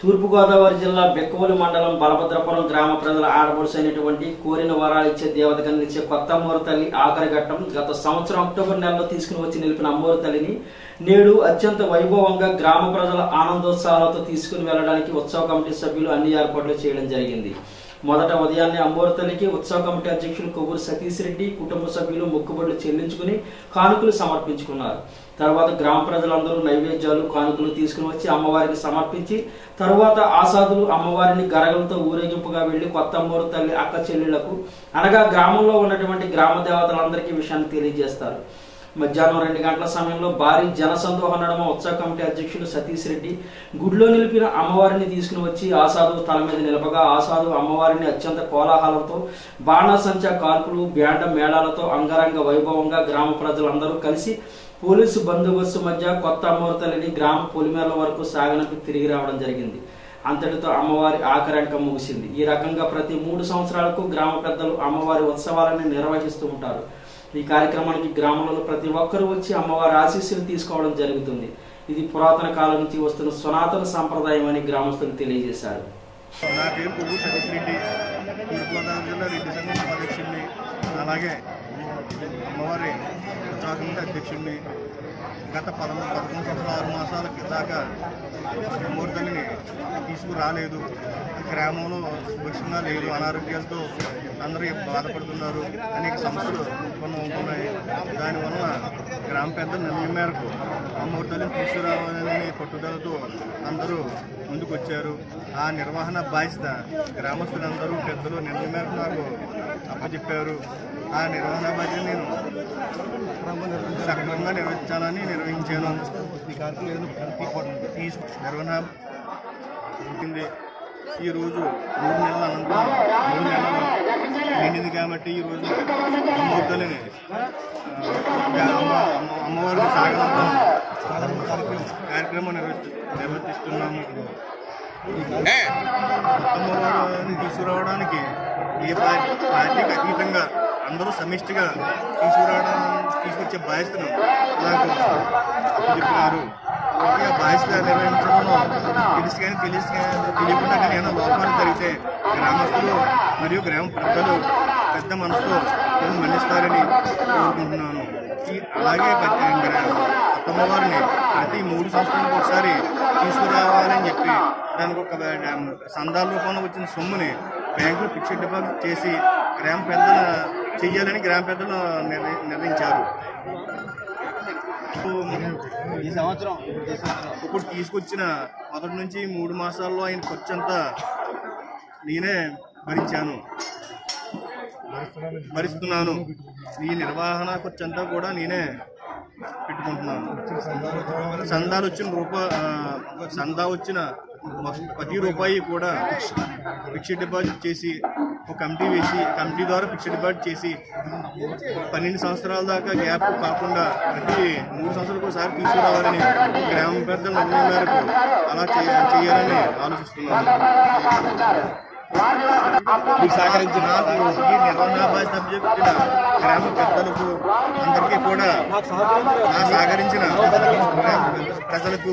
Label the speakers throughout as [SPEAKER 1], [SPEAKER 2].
[SPEAKER 1] తూర్పుగోదావరి జిల్లా బెక్కవోలు మండలం బలభద్రపురం గ్రామ ప్రజల ఆడపడుసైనటువంటి కోరిన వరాలు ఇచ్చే దేవతగా నిలిచే కొత్త అమ్మవారి తల్లి ఆఖరి ఘట్టం గత సంవత్సరం అక్టోబర్ నెలలో తీసుకుని వచ్చి నిలిపిన అమ్మవారి తల్లిని నేడు అత్యంత వైభవంగా గ్రామ ప్రజల ఆనందోత్సాహాలతో తీసుకుని వెళ్లడానికి ఉత్సవ కమిటీ సభ్యులు అన్ని ఏర్పాట్లు చేయడం జరిగింది. మొదట ఉదయాన్నే అమ్మవారి తల్లికి ఉత్సవ కమిటీ అధ్యక్షులు కొవ్వూరు సతీష్ రెడ్డి కుటుంబ సభ్యులు మొక్కుబడులు చెల్లించుకుని కానుకలు సమర్పించుకున్నారు. తర్వాత గ్రామ ప్రజలందరూ నైవేద్యాలు కానుకలు తీసుకుని వచ్చి అమ్మవారికి సమర్పించి తరువాత ఆసాదులు అమ్మవారిని గరగలతో ఊరేగింపుగా వెళ్లి కొత్త అమ్మవారి తల్లి అక్క చెల్లెళ్లకు అనగా గ్రామంలో ఉన్నటువంటి గ్రామ దేవతలందరికీ విషయాన్ని తెలియజేస్తారు. మధ్యాహ్నం 2 గంటల సమయంలో భారీ జనసందోహం నడుమ ఉత్సవ కమిటీ అధ్యక్షులు సతీష్ రెడ్డి గుడిలో నిలిపిన అమ్మవారిని తీసుకుని వచ్చి ఆసాదు తల మీద నిలపగా ఆసాదు అమ్మవారిని అత్యంత కోలాహలంతో బాణాసంచా కాల్పులు బ్యాండ మేళాలతో అంగరంగ వైభవంగా గ్రామ ప్రజలందరూ కలిసి పోలీసు బందోబస్తు మధ్య కొత్త అమ్మవారి తల్లిని గ్రామ పొలిమేర్ల వరకు సాగనంపి తిరిగి రావడం జరిగింది. అంతటితో అమ్మవారి ఆఖరి అంకం ముగిసింది. ఈ రకంగా ప్రతి 3 సంవత్సరాలకు గ్రామ పెద్దలు అమ్మవారి ఉత్సవాలను నిర్వహిస్తూ ఉంటారు. ఈ కార్యక్రమానికి గ్రామంలో ప్రతి ఒక్కరూ వచ్చి అమ్మవారి ఆశీస్సులు తీసుకోవడం జరుగుతుంది. ఇది పురాతన కాలం నుంచి వస్తున్న సనాతన సంప్రదాయం అని గ్రామస్తులు తెలియజేశారు.
[SPEAKER 2] నా పేరు కొవ్వూరు సతీష్ రెడ్డి, తూర్పుగోదావరి జిల్లా రెడ్డి సంఘం అధ్యక్షుడిని, అలాగే అమ్మవారి ఉత్సవ కమిటీ అధ్యక్షుడిని. గత 11 సంవత్సరాలు 6 మాసాల దాకా అమ్మవారి తల్లిని తీసుకురాలేదు. గ్రామంలో సుభిక్షంగా లేదు, అనారోగ్యాలతో అందరూ బాధపడుతున్నారు, అనేక సమస్యలు ఉత్పన్నం అవుతున్నాయి. దానివల్ల గ్రామ పెద్దల నిర్ణయం మేరకు అమ్మవారి తల్లిని తీసుకురావాలనే పట్టుదలతో అందరూ ముందుకొచ్చారు. ఆ నిర్వహణ బాధ్యత గ్రామస్తులందరూ పెద్దలు నిర్ణయం మేరకు నాకు అప్పచెప్పారు. ఆ నిర్వహణ బాధ్యత నేను సక్రమంగా నిర్వహించాలని నిర్వహించాను. నిర్వహణ ఉంటుంది. ఈరోజు 3 నెలల అనంతరం 3 నెలలు నిండింది కాబట్టి ఈరోజు అమ్మవారిని సాగనంపం కార్యక్రమం నిర్వర్తిస్తున్నాము. అమ్మవారిని తీసుకురావడానికి ఏ పార్టీకి అతీతంగా అందరూ సమిష్టిగా తీసుకొచ్చే బాధ్యతను నాకు చెప్పినారు. ఆ బాధ్యత నిర్వహించడంలో తెలియకుండా కానీ ఏమైనా లోపాలు జరిగితే గ్రామస్తులు మరియు గ్రామ పెద్దలు పెద్ద మనసుతో మన్నిస్తారని కోరుకుంటున్నాను. అలాగే అమ్మవారిని ప్రతి 3 సంవత్సరాలకు ఒకసారి తీసుకురావాలని చెప్పి దానికి ఒక సందాల రూపంలో వచ్చిన సొమ్ముని బ్యాంకులో ఫిక్స్డ్ డిపాజిట్ చేసి గ్రామ పెద్దలు చెయ్యాలని గ్రామ పెద్దలు నిర్ణయించారు. ఈ సంవత్సరం ఇప్పుడు తీసుకొచ్చిన మొదటి నుంచి 3 మాసాల్లో ఆయన ఖర్చంతా నేనే భరిస్తున్నాను. ఈ నిర్వహణ ఖర్చంతా కూడా నేనే పెట్టుకుంటున్నాను. సందా వచ్చిన ప్రతి రూపాయి కూడా ఫిక్స్డ్ డిపాజిట్ చేసి ఒక కమిటీ వేసి కమిటీ ద్వారా ఫిక్స్డ్ డిపాజిట్ చేసి 12 సంవత్సరాల దాకా గ్యాప్ కాకుండా ప్రతి 3 సంవత్సరాలకు ఒకసారి తీసుకురావాలని గ్రామ పెద్దల నిర్ణయం మేరకు అలా చేయాలని ఆలోచిస్తున్నాను. సహకరించిన ఈ నిర్వహణ బాధ్యత అప్పచెప్పిన గ్రామ పెద్దలకు అందరికీ కూడా సహకరించిన ప్రజలకు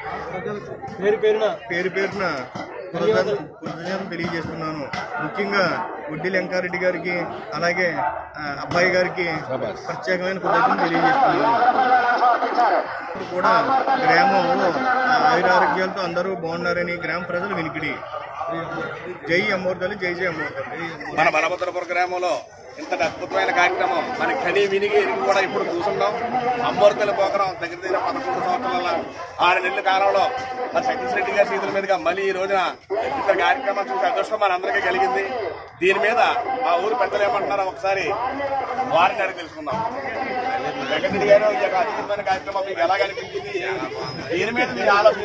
[SPEAKER 2] పేరు పేరున కృతజ్ఞతలు తెలియజేస్తున్నాను. ముఖ్యంగా గుడ్డి వెంకారెడ్డి గారికి అలాగే అబ్బాయి గారికి ప్రత్యేకమైన కృతజ్ఞతలు తెలియజేస్తున్నాను. కూడా గ్రామంలో ఆయురారోగ్యాలతో అందరూ బాగున్నారని గ్రామ ప్రజలు వినికిడి. జై అమ్మవారి తల్లి, జై జై అమ్మవారి తల్లి.
[SPEAKER 3] మన బలభద్రపురం గ్రామంలో ఇంతటి అద్భుతమైన కార్యక్రమం మనకి కని వినిగి ఎరిగి కూడా ఇప్పుడు చూసుంటాం. అమ్మవారి తల్లి పోకరం దగ్గర 11 సంవత్సరాల 6 నెలల కాలంలో మరి సతీష్ రెడ్డి గారి చేతుల మీదుగా మళ్ళీ ఈ రోజున ఇంత కార్యక్రమం చూసే అదృష్టం మన అందరికీ కలిగింది. దీని మీద మా ఊరు పెద్దలు ఏమంటున్నారో ఒకసారి వారిని అడిగి తెలుసుకుందాం. వెంకటరెడ్డి గారు ఈ యొక్క అద్భుతమైన కార్యక్రమం మీకు ఎలా కనిపించింది? దీని మీద మీరు ఆలోచన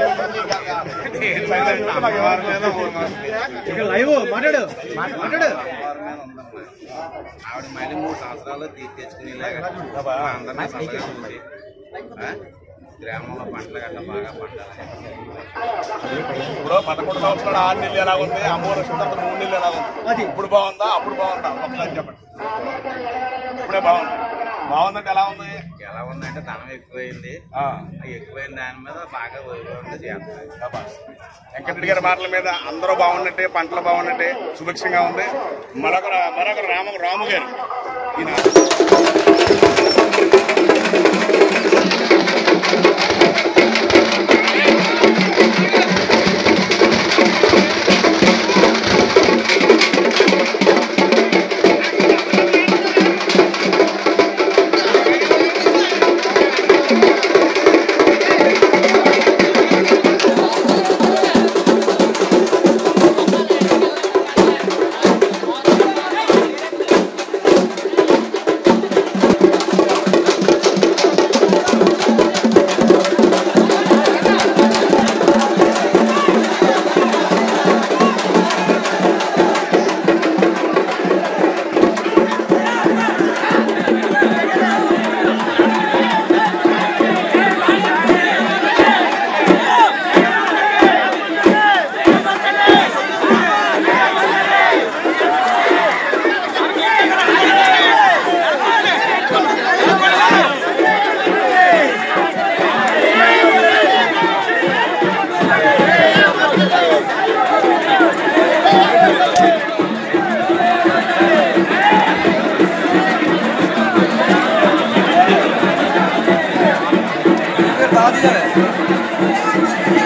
[SPEAKER 4] ఆవిడ మళ్ళీ 3 సంవత్సరాలు తెచ్చుకునేలాగా అందరినీ సంపాదించి గ్రామంలో పంటలు గట్ట బాగా పండాలని.
[SPEAKER 3] ఇప్పుడు 11 సంవత్సరాలు 6 నెలలు ఎలా ఉంది, అమ్మవారి 3 నెలలు ఎలా ఉంది? ఇప్పుడు బాగుందా, అప్పుడు బాగుందా? ఒకసారి చెప్పండి. ఇప్పుడే బాగుంది. బాగుందంటే ఎలా ఉంది?
[SPEAKER 4] ఎలా ఉందంటే ధనం ఎక్కువైంది. ఎక్కువైన దాని మీద బాగా వైభవంగా చేస్తారు.
[SPEAKER 3] వెంకటరెడ్డి గారి మాటల మీద అందరూ బాగున్నట్టే, పంటలు బాగున్నట్టే, సుభిక్షంగా ఉంది. మరొక రాము గారు ఈయన
[SPEAKER 5] दादी